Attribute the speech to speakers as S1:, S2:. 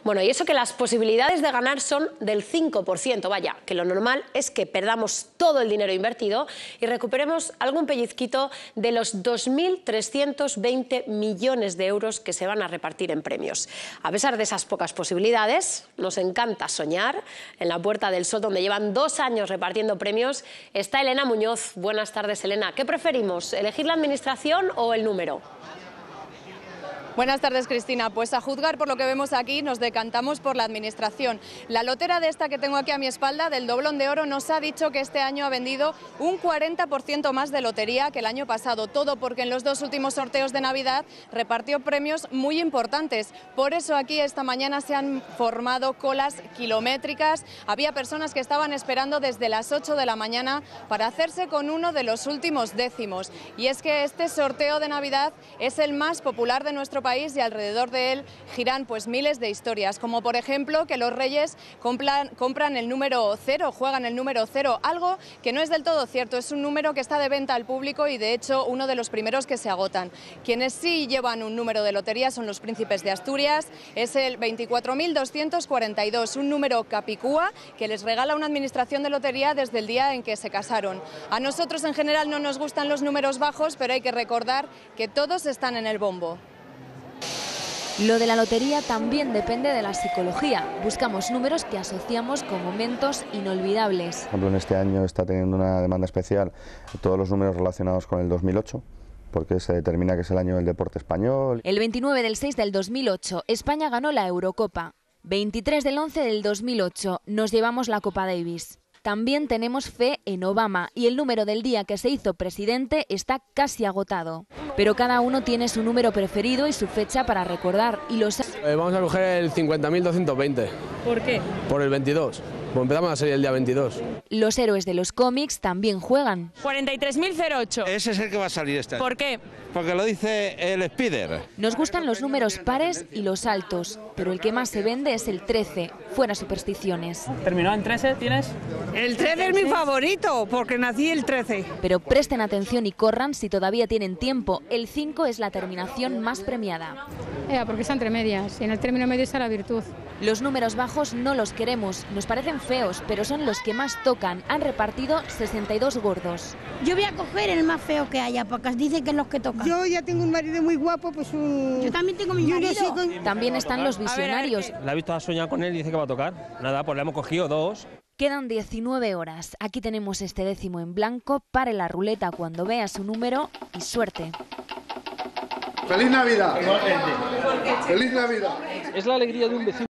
S1: Bueno, y eso que las posibilidades de ganar son del 5%, vaya, que lo normal es que perdamos todo el dinero invertido y recuperemos algún pellizquito de los 2.320 millones de euros que se van a repartir en premios. A pesar de esas pocas posibilidades, nos encanta soñar. En la Puerta del Sol, donde llevan 2 años repartiendo premios, está Elena Muñoz. Buenas tardes, Elena. ¿Qué preferimos, elegir la administración o el número?
S2: Buenas tardes, Cristina. Pues a juzgar por lo que vemos aquí, nos decantamos por la administración. La lotera de esta que tengo aquí a mi espalda, del Doblón de Oro, nos ha dicho que este año ha vendido un 40% más de lotería que el año pasado. Todo porque en los 2 últimos sorteos de Navidad repartió premios muy importantes. Por eso aquí esta mañana se han formado colas kilométricas. Había personas que estaban esperando desde las 8 de la mañana para hacerse con uno de los últimos décimos. Y es que este sorteo de Navidad es el más popular de nuestro país y alrededor de él giran pues miles de historias, como por ejemplo que los Reyes compran el número 0, juegan el número 0, algo que no es del todo cierto. Es un número que está de venta al público y de hecho uno de los primeros que se agotan. Quienes sí llevan un número de lotería son los Príncipes de Asturias, es el 24.242, un número capicúa que les regala una administración de lotería desde el día en que se casaron. A nosotros en general no nos gustan los números bajos, pero hay que recordar que todos están en el bombo.
S3: Lo de la lotería también depende de la psicología. Buscamos números que asociamos con momentos inolvidables.
S4: Por ejemplo, en este año está teniendo una demanda especial todos los números relacionados con el 2008, porque se determina que es el año del deporte español.
S3: El 29 del 6 del 2008, España ganó la Eurocopa. 23 del 11 del 2008, nos llevamos la Copa Davis. También tenemos fe en Obama y el número del día que se hizo presidente está casi agotado. Pero cada uno tiene su número preferido y su fecha para recordar. Y
S5: vamos a coger el 50.220.
S2: ¿Por qué?
S5: Por el 22. Pues empezamos la serie el día 22.
S3: Los héroes de los cómics también juegan.
S6: 43.008.
S7: Ese es el que va a salir este año.
S6: ¿Por qué?
S7: Porque lo dice el Spider.
S3: Nos gustan los números pares y los altos, pero el que más se vende es el 13, fuera supersticiones.
S6: ¿Terminó en 13 tienes?
S8: El 13 es mi favorito, porque nací el 13.
S3: Pero presten atención y corran si todavía tienen tiempo. El 5 es la terminación más premiada.
S9: Porque está entre medias, y en el término medio está la virtud.
S3: Los números bajos no los queremos, nos parecen feos, pero son los que más tocan. Han repartido 62 gordos.
S10: Yo voy a coger el más feo que haya, porque dicen que es los que tocan.
S8: Yo ya tengo un marido muy guapo, pues
S10: Yo también tengo mi marido.
S3: También están los visionarios.
S6: La he visto a soñar con él y dice que va a tocar. Nada, pues le hemos cogido 2.
S3: Quedan 19 horas. Aquí tenemos este décimo en blanco. Pare la ruleta cuando vea su número y suerte.
S11: ¡Feliz Navidad! ¡Feliz Navidad!
S6: Es la alegría de un vecino.